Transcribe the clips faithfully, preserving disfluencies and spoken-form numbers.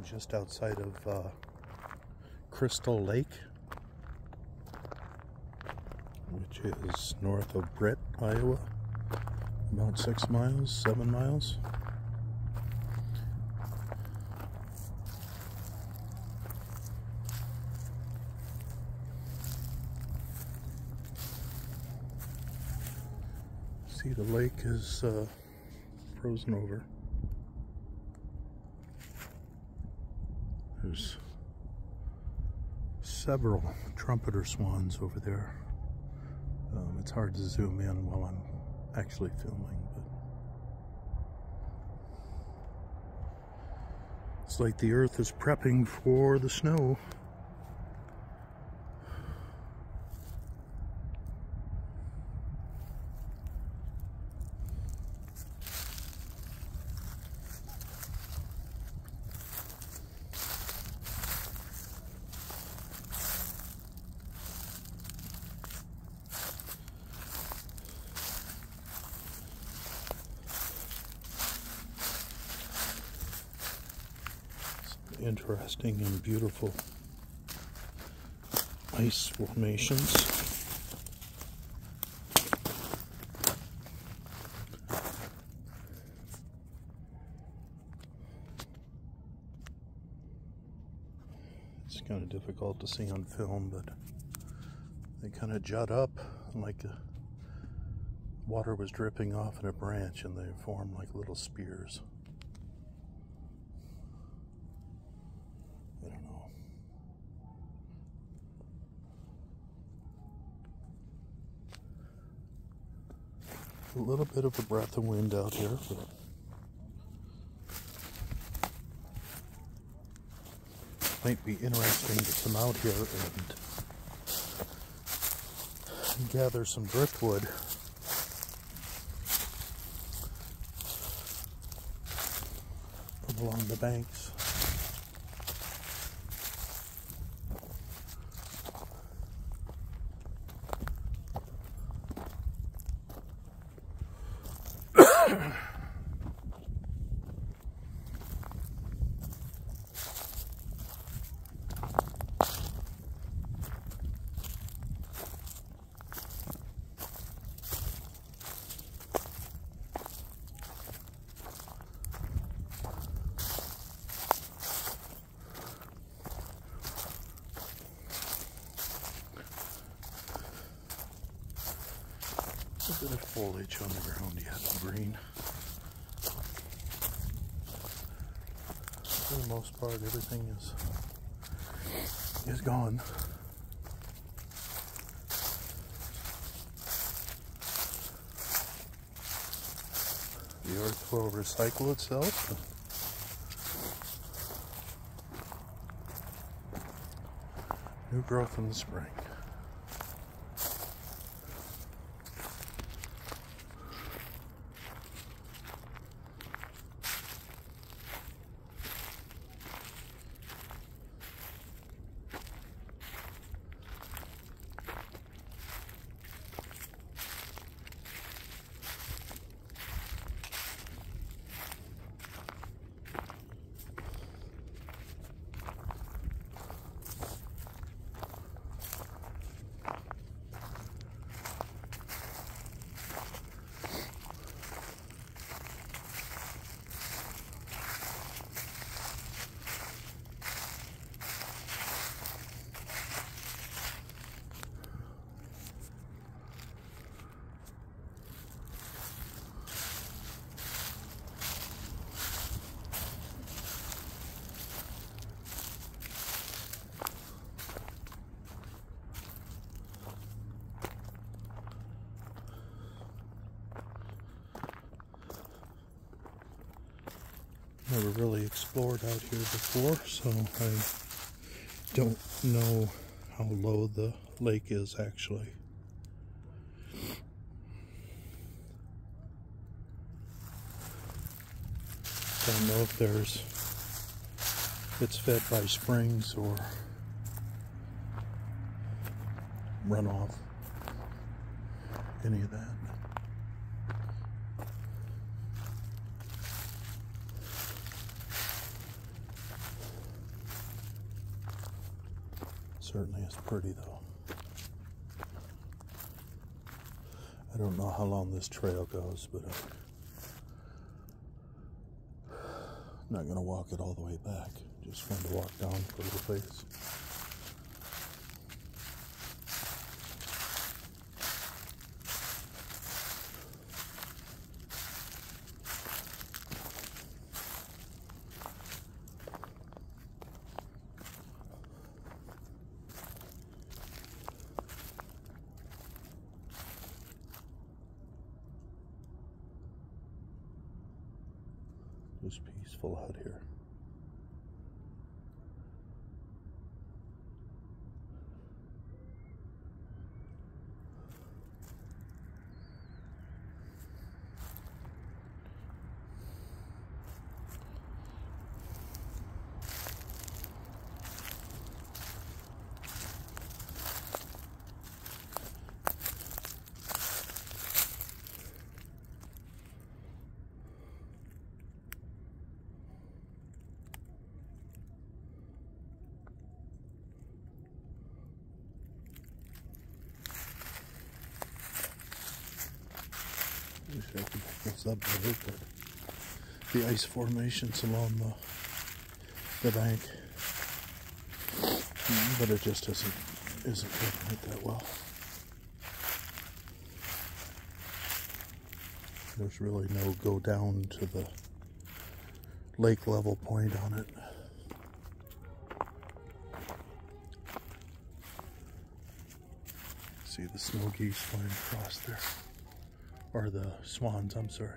just outside of uh, Crystal Lake, which is north of Britt, Iowa, about six miles, seven miles. See, the lake is uh, frozen over. There's several trumpeter swans over there. Um, it's hard to zoom in while I'm actually filming, but it's like the earth is prepping for the snow. Interesting and beautiful ice formations. It's kind of difficult to see on film, but they kind of jut up like a, water was dripping off in a branch, and they form like little spears. I don't know. A little bit of a breath of wind out here, but might be interesting to come out here and gather some driftwood. From along the banks. A bit of foliage on the ground yet, green. For the most part, everything is is gone. The earth will recycle itself. New growth in the spring. Never really explored out here before, so I don't know how low the lake is actually. Don't know if there's, if it's fed by springs or runoff, any of that. Certainly is pretty though. I don't know how long this trail goes, but I'm not going to walk it all the way back. Just going to walk down for a little ways. Just peaceful out here. I wish I could pick this up better, but the ice formations along the, the bank, but it just isn't, isn't working it that well. There's really no go down to the lake level point on it. See the snow geese flying across there. Or the swans, I'm sorry.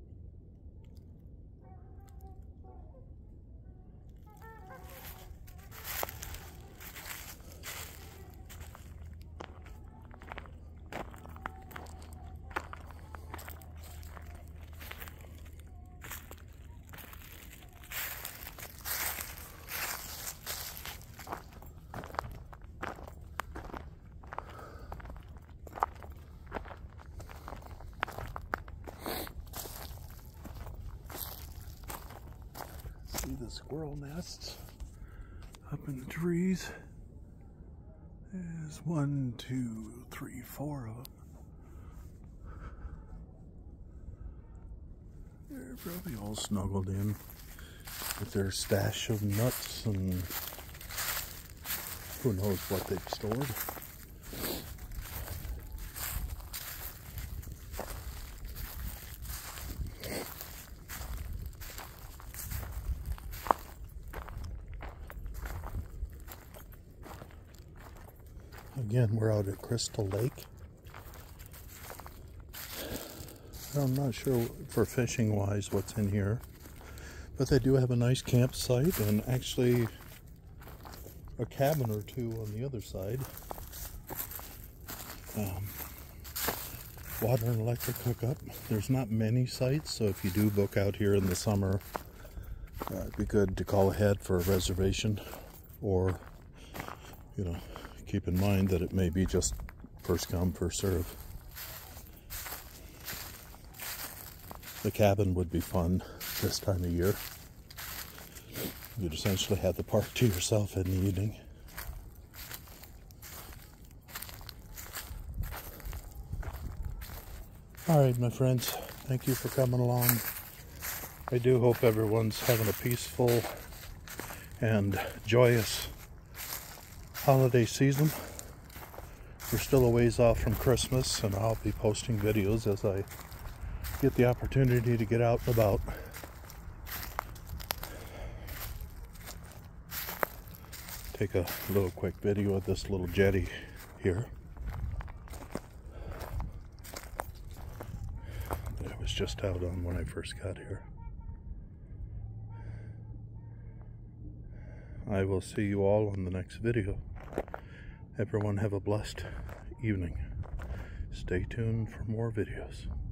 See the squirrel nests up in the trees. There's one, two, three, four of them. They're probably all snuggled in with their stash of nuts and who knows what they've stored. Again, we're out at Crystal Lake. I'm not sure for fishing wise what's in here, but they do have a nice campsite and actually a cabin or two on the other side. Um, water and electric hookup. There's not many sites, so if you do book out here in the summer, uh, it'd be good to call ahead for a reservation, or, you know, keep in mind that it may be just first come, first serve. The cabin would be fun this time of year. You'd essentially have the park to yourself in the evening. All right, my friends, thank you for coming along. I do hope everyone's having a peaceful and joyous holiday season. We're still a ways off from Christmas, and I'll be posting videos as I get the opportunity to get out and about. Take a little quick video of this little jetty here that I was just out on when I first got here. I will see you all on the next video. Everyone have a blessed evening. Stay tuned for more videos.